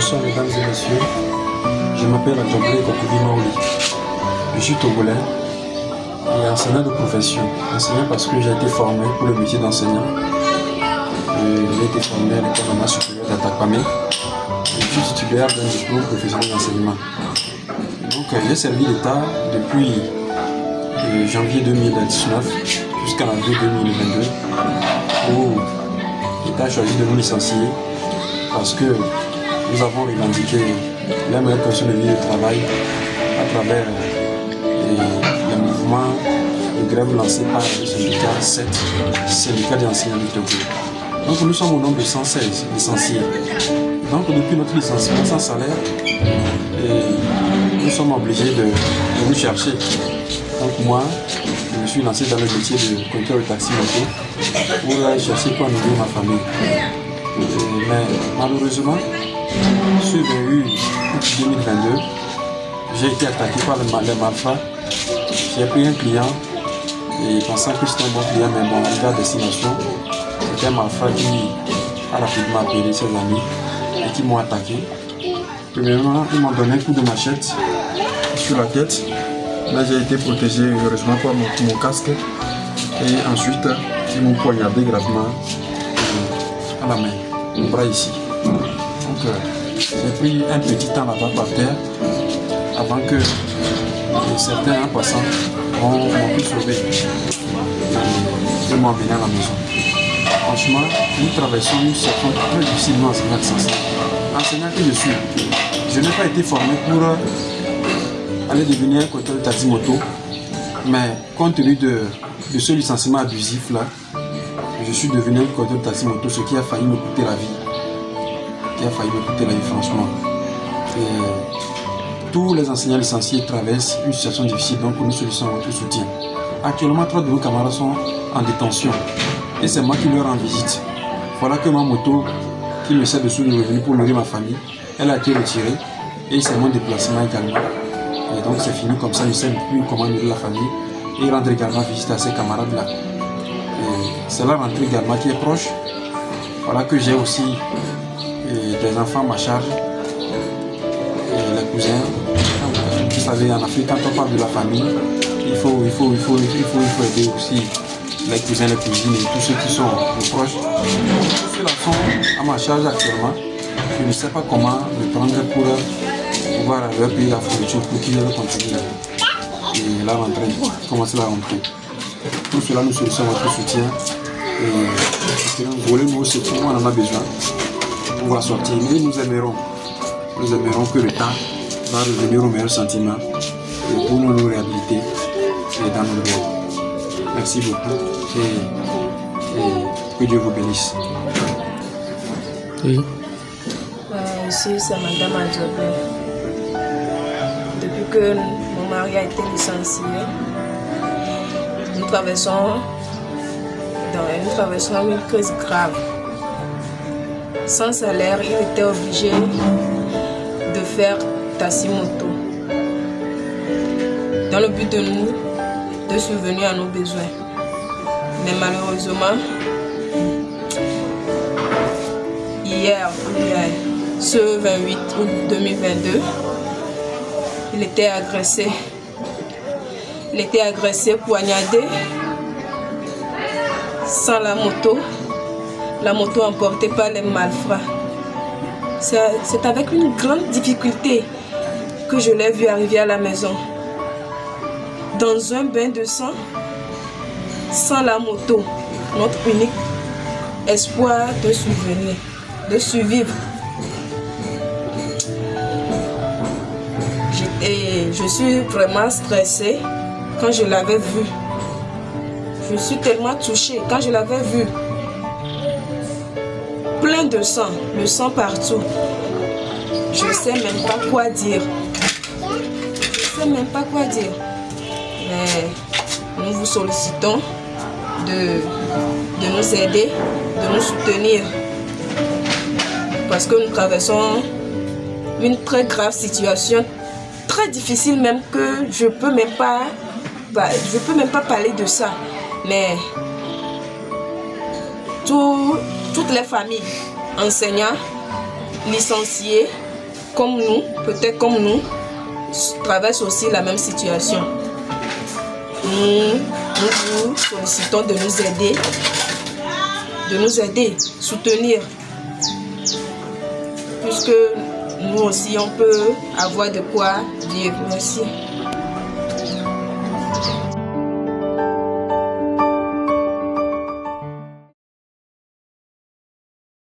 Bonsoir mesdames et messieurs, je m'appelle Adjoblé Kokubi Maoli. Je suis togolais et enseignant de profession. Enseignant parce que j'ai été formé pour le métier d'enseignant. J'ai été formé à l'école normale supérieure d'Atakwame. Je suis titulaire d'un diplôme professionnel d'enseignement. Donc j'ai servi l'État depuis janvier 2019 jusqu'en avril 2022 où l'État a choisi de nous licencier parce que nous avons revendiqué les meilleures conditions de vie et de travail à travers les mouvements de grève lancés par le syndicat 7, syndicat des enseignants du Togo. Donc nous sommes au nombre de 116 licenciés. Donc depuis notre licenciement sans salaire, nous sommes obligés de nous chercher. Donc moi, je me suis lancé dans le métier de conducteur de taxi moto pour aller chercher pour nourrir ma famille. Mais malheureusement, ce 28 août 2022, j'ai été attaqué par les malfrats. J'ai pris un client et pensant que c'était un bon client, mais bon, arrivé à destination, c'était un malfrat qui a rapidement appelé ses amis et qui m'ont attaqué. Premièrement, ils m'ont donné un coup de machette sur la tête. Là, j'ai été protégé heureusement par mon casque. Et ensuite, ils m'ont poignardé gravement à la main, au bras ici. Donc, j'ai pris un petit temps là-bas par terre avant que certains en passant m'ont pu sauver et m'ont emmené à la maison. Franchement, nous traversons une situation très difficilement enseignant de sens. Enseignant que je suis, je n'ai pas été formé pour aller devenir un conducteur de taxi moto, mais compte tenu de ce licenciement abusif là, je suis devenu un conducteur de taxi moto, ce qui a failli me coûter la vie. Franchement. Et tous les enseignants licenciés traversent une situation difficile, donc nous sollicitons votre soutien. Actuellement, 3 de nos camarades sont en détention et c'est moi qui leur rends visite. Voilà que ma moto, qui me sert de source de revenu pour nourrir ma famille, elle a été retirée et c'est mon déplacement également. Et donc c'est fini comme ça, je ne sais plus comment nourrir la famille et rendre également visite à ces camarades-là. C'est la rentrée également qui est proche. Voilà que j'ai aussi des enfants à ma charge, et les cousins. Vous savez, en Afrique, quand on parle de la famille, il faut aider aussi les cousins, les cousines et tous ceux qui sont proches. Tous ceux-là sont à ma charge actuellement. Je ne sais pas comment me prendre pour pouvoir leur payer la fourniture pour qu'ils continuent et la rentrée, commencer la rentrée. Pour cela, nous sollicitons votre soutien et volez-nous au secours, on en a besoin pour pouvoir sortir. Mais nous aimerons que le temps va revenir au meilleur sentiment et pour nous réhabiliter et dans nos droits. Merci beaucoup et que Dieu vous bénisse. Oui. Ici, c'est Madame Adjoblé. Depuis que mon mari a été licencié, nous traversons une crise grave. Sans salaire, il était obligé de faire taxi moto dans le but de subvenir à nos besoins. Mais malheureusement, hier, ce 28 août 2022, il était agressé. Il était agressé, poignardé, sans la moto emportée par les malfrats. C'est avec une grande difficulté que je l'ai vu arriver à la maison. Dans un bain de sang, sans la moto, notre unique espoir de survivre. Je suis vraiment stressée quand je l'avais vu. Je suis tellement touchée quand je l'avais vu. Plein de sang, le sang partout. Je ne sais même pas quoi dire. Mais nous vous sollicitons de nous aider, de nous soutenir. Parce que nous traversons une très grave situation, très difficile même que je peux même pas parler de ça. Mais toutes les familles, enseignants, licenciés, comme nous, peut-être comme nous, traversent aussi la même situation. Nous vous sollicitons de nous aider, soutenir, puisque nous aussi on peut avoir de quoi vivre. Merci.